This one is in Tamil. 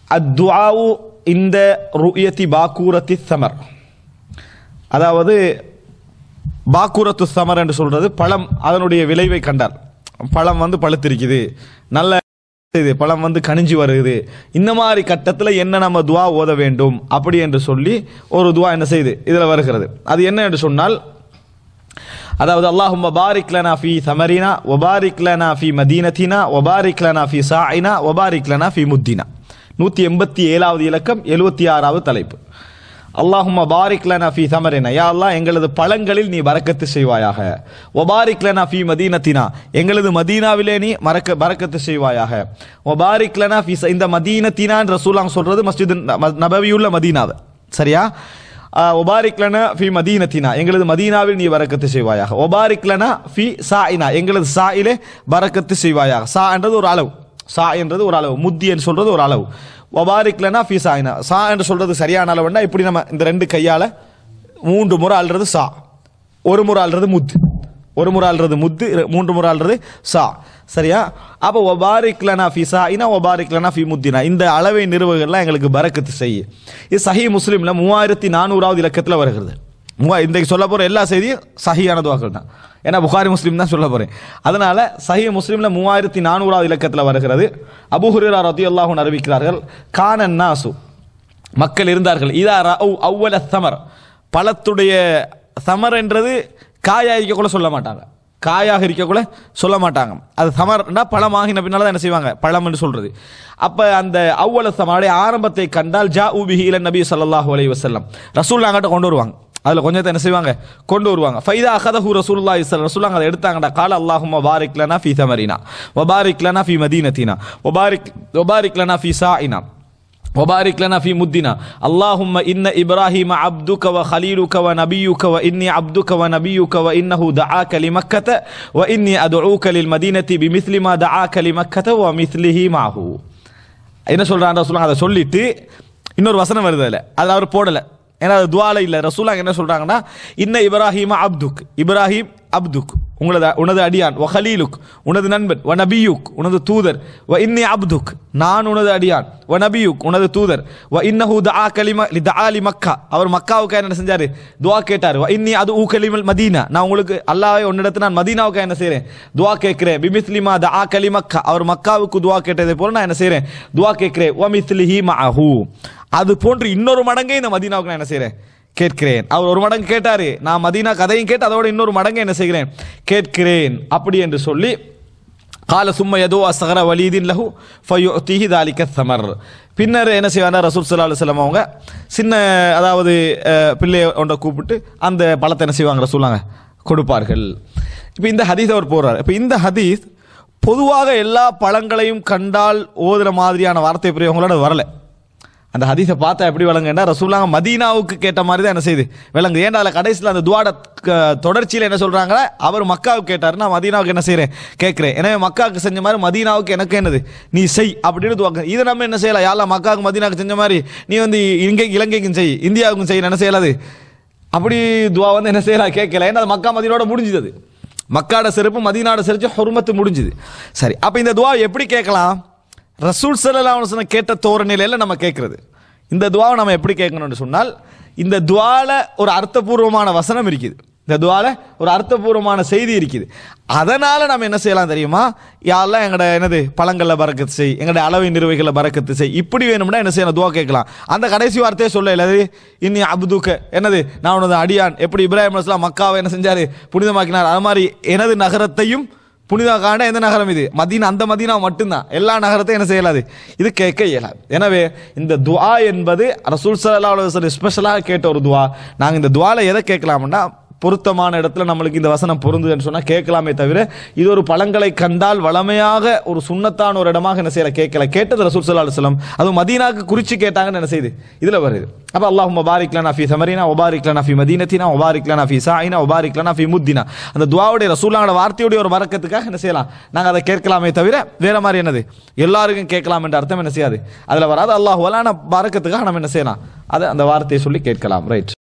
அத்துஆஉ இந்த ருயதி பாக்கூரத்தி சமர், அதாவது பாக்கூரத்து சமர் என்று சொல்றது பழம் அதனுடைய விளைவை கண்டால், பழம் வந்து பழுத்திருக்குது, நல்ல இது பழம் வந்து கனிஞ்சு வருது, இந்த மாதிரி கட்டத்தில் என்ன நம்ம துவா ஓத வேண்டும் அப்படி என்று சொல்லி ஒரு துவா என்ன செய்து இதில் வருகிறது. அது என்ன என்று சொன்னால், அதாவது அல்லாஹும்ம பாரிக் லனா ஃபீ சமரினா வபாரிக் லனா ஃபீ மதீனத்தினா வபாரிக் லனா ஃபீ சாயினா வபாரிக் லனா ஃபீ முத்தினா. 187வது இலக்கம், 76வது தலைப்பு. அல்லாஹும்ம பாரிக் லனா ஃபீ சமரினா, யா அல்லாஹ் எங்களது பழங்களில் நீ பரக்கத்து செய்வாயாக. வபாரிக் லனா ஃபீ மதீனத்தினா, எங்களது மதீனாவிலே நீ பரக்கத்து செய்வாயாக. வபாரிக் லனா ஃபீ, இந்த மதீனத்தினான் ரசூலுல்லாஹ் சொல்றது மஸ்ஜித் நபவியுள்ள மதீனாவை, சரியா? வபாரிக் லனா ஃபீ மதீனத்தினா, எங்களது மதீனாவில் நீ பரக்கத்து செய்வாயாக. வபாரிக் லனா ஃபீ சாயினா, எங்களது சாயிலே பரக்கத்து செய்வாயாக. சா என்றது ஒரு அளவு, சா என்றது ஒரு அளவு, முத்தி என்று சொல்றது ஒரு அளவு. வபாரிக் லனா ஃபீ சாயினா, சா என்று சொல்றது சரியான அளவுன்னா இப்படி நம்ம இந்த ரெண்டு கையால 3 முறை அல்றது சா, ஒரு முறை அல்றது முத்து, ஒரு முறை அல்றது முத்து, 3 முறை அல்றது சா, சரியா? அப்போ வபாரிக் லனா ஃபீ சாயினா வபாரிக் லனா ஃபீ முத்தினா, இந்த அளவை நிறுவுகள்லாம் எங்களுக்கு பரக்கத்து செய்ய. இது சஹீஹ் முஸ்லிம்ல 3400வது இலக்கத்தில் வருகிறது. இன்றைக்கு சொல்ல போற எல்லா செய்தியும் சஹீஹான துஆக்கள் தான், ஏன்னா புகாரி முஸ்லிம் தான் சொல்ல போறேன். அதனால சஹீஹ் முஸ்லிம்ல 3400வது இலக்கத்தில் வருகிறது. அபூ ஹுரைரா ரலியல்லாஹு அன்ஹு அறிவிக்கிறார்கள், கானன் நாசு, மக்கள் இருந்தார்கள், இதா ரஅவு அவ்வல ஸமர், பழத்துடைய சமர் என்றது காயாக இருக்கக்குள்ள சொல்ல மாட்டாங்க, காயாக இருக்கக்குள்ள சொல்ல மாட்டாங்க. அது சமர்னா பழமாகின பின்னால தான் என்ன செய்வாங்க, பழம் என்று சொல்றது. அப்ப அந்த அவ்வல சமருடைய ஆரம்பத்தை கண்டால் ஜாஉ பிஹி இல நபி ஸல்லல்லாஹு அலைஹி வஸல்லம், ரசூலுல்லாஹ் அங்கட்ட கொண்டு வருவாங்க, அதில் கொஞ்சத்தை என்ன செய்வாங்க, கொண்டு வருவாங்க. ஃபைதா அகதஹு ரசூலுல்லாஹி ஸல்லல்லாஹு அலைஹி வஸல்லம், அதை எடுத்தாங்கடா, கால அல்லாஹும்ம பாரிக் லனா ஃபீ தமரினா வபாரிக் லனா ஃபீ மதீனத்தினா வபாரிக் லனா ஃபீ சாயினா وبارك لنا في مدنا اللهم إن إبراهيم عبدك وخليلك ونبيك وإني عبدك ونبيك وإنه دعاك لمكة وإني أدعوك للمدينة بمثل ما دعاك لمكة ومثله معه. என்ன சொல்றாங்க ரசூலுல்லாஹ், அதை சொல்லிட்டு இன்னொரு வசனம் வருது அதில், அது அவர் போடலை, ஏன்னா அது துஆல இல்லை. ரசூலுல்லாஹ் என்ன சொல்றாங்கன்னா, இன்ன இப்ராஹிம அப்துக், இப்ராஹிம் அப்துக் உனது அடியான், வ ஹலீலுக் உனது நண்பன், வ நபியுக் உனது தூதர், வ இன்னி அப்துக் நான் உனது அடியான், வ நபியுக் உனது தூதர், வ இன்னஹு தஆ லி மக்கா அவர் மக்காவுக்கு என்ன செஞ்சாரு, துஆ கேட்டார். வ இன்னி அது ஊகலிமல் மதீனா, நான் உங்களுக்கு அல்லாஹ்வே உன்னிடத்தில் நான் மதீனாவுக்கு என்ன செய்றேன், துஆ கேட்கிறேன். பிமிஸ்லிமா தஆ கலி மக்கா, அவர் மக்காவுக்கு துஆ கேட்டதை போல நான் என்ன செய்றேன், துஆ கேட்கிறேன். வ மிஸ்லிஹி மஅஹு, அது போன்று இன்னொரு மடங்கை இந்த மதீனாவுக்கு நான் என்ன செய்றேன், கேட்கிறேன். அவர் ஒரு மடங்கு கேட்டாரு, நான் மதீனா கதையும் கேட்டு அதோட இன்னொரு மடங்கு என்ன செய்கிறேன், கேட்கிறேன். அப்படி என்று சொல்லி கால சும்ம யது அஸ்கர வலீதின் லஹு ஃபயுஅதிஹி தாலிக ஸமர், பின்னர் என்ன செய்வாங்க, ரசூல் ஸல்லல்லாஹு அலைஹி வஸல்லம் அவங்க சின்ன, அதாவது பிள்ளையை ஒன்றை கூப்பிட்டு அந்த பழத்தை என்ன செய்வாங்க, ரசூலுல்லாஹ் கொடுப்பார்கள். இப்போ இந்த ஹதீஸ் அவர் போறார். இப்போ இந்த ஹதீஸ் பொதுவாக எல்லா பழங்களையும் கண்டால் ஓதுற மாதிரியான வார்த்தை பிரயோகங்களோட வரல. அந்த ஹதீஸை பார்த்தா எப்படி விளங்குன்னா, ரசூலுல்லாஹ் மதீனாவுக்கு கேட்ட மாதிரி தான் என்ன செய்யுது விளங்கு. ஏன்னா அதில் கடைசியில் அந்த துஆட தொடர்ச்சியில் என்ன சொல்றாங்க, அவர் மக்காவுக்கு கேட்டார், நான் மதீனாவுக்கு என்ன செய்கிறேன், கேட்குறேன். எனவே மக்காவுக்கு செஞ்ச மாதிரி மதீனாவுக்கு எனக்கு என்னது நீ செய் அப்படின்னு துஆங்க. இதை நம்ம என்ன செய்யலாம், யாரெல்லாம் மக்காவுக்கு மதீனாவுக்கு செஞ்ச மாதிரி நீ வந்து இலங்கைக்கும் செய், இந்தியாவுக்கும் செய், என்ன செய்யலாது அப்படி துஆ வந்து என்ன செய்யலாம், கேட்கல. ஏன்னா அது மக்கா மதீனோட முடிஞ்சது, மக்காட செருப்பு மதீனாவோட செருப்பு ஹுர்மத்து முடிஞ்சுது. சரி, அப்போ இந்த துஆ எப்படி கேட்கலாம், ரசூல் ஸல்லல்லாஹு அலைஹி வஸல்லம் கேட்ட தோரணையில நம்ம கேட்கறது. இந்த துஆவை நம்ம எப்படி கேட்கணும்னு சொன்னால், இந்த துஆல ஒரு அர்த்தபூர்வமான வசனம் இருக்குது, இந்த துஆல ஒரு அர்த்தபூர்வமான செய்தி இருக்குது. அதனால நம்ம என்ன செய்யலாம் தெரியுமா, யா அல்லாஹ் எங்கட என்னது பழங்கள்ல பரக்கத்து செய், எங்கட அளவை நிறுவைகளை பரக்கத்து செய், இப்படி வேணும்னா என்ன செய்யணும், துஆ கேட்கலாம். அந்த கடைசி வார்த்தையே சொல்ல இல்லாது, இன்னி அப்துக்க என்னது நான் உனது அடியான், எப்படி இப்ராஹிம் அலைஹிஸ்ஸலாம் மக்காவை என்ன செஞ்சாரு, புனிதமாக்கினார். அது மாதிரி எனது நகரத்தையும் புனிதமாக்காண்ட எந்த நகரம் இது, மதீனா, அந்த மதீனா மட்டும்தான், எல்லா நகரத்தையும் என்ன செய்யலாது, இது கேட்க இயலாது. எனவே இந்த துஆ என்பது ரசூல் ஸல்லல்லாஹு அலைஹி வஸல்லம் ஸ்பெஷலாக கேட்ட ஒரு துஆ. நாங்கள் இந்த துஆல எதை கேட்கலாம்னா, பொருத்தமான இடத்துல நம்மளுக்கு இந்த வசனம் பொருந்துன்னு சொன்னால் கேட்கலாமே தவிர, இது ஒரு பழங்களை கண்டால் வளமையாக ஒரு சுன்னத்தான ஒரு இடமாக என்ன செய்யல கேட்கல. கேட்டது ரசூல் ஸல்லல்லாஹு அலைஹி வஸல்லம், அது மதீனாவுக்கு குறிச்சு கேட்டாங்கன்னு என்ன செய்யுது இதில் வருது. அப்போ அல்லாஹும்ம பாரிக் லனா ஃபீ சமரினா வபாரிக் லனா ஃபீ மதீனத்தினா வபாரிக் லனா ஃபீ சாயினா வபாரிக் லனா ஃபீ முத்தினா, அந்த துஆவுடைய ரசூலுல்லாஹோட வார்த்தையுடைய ஒரு பரக்கத்துக்காக என்ன செய்யலாம், நாங்கள் அதை கேட்கலாமே தவிர வேற மாதிரி என்னது எல்லாருக்கும் கேட்கலாம் என்ற அர்த்தம் என்ன செய்யாது அதில் வராது. அல்லாஹ் வலான பரக்கத்துக்காக நம்ம என்ன செய்யலாம், அதை அந்த வார்த்தையை சொல்லி கேட்கலாம். ரைட்.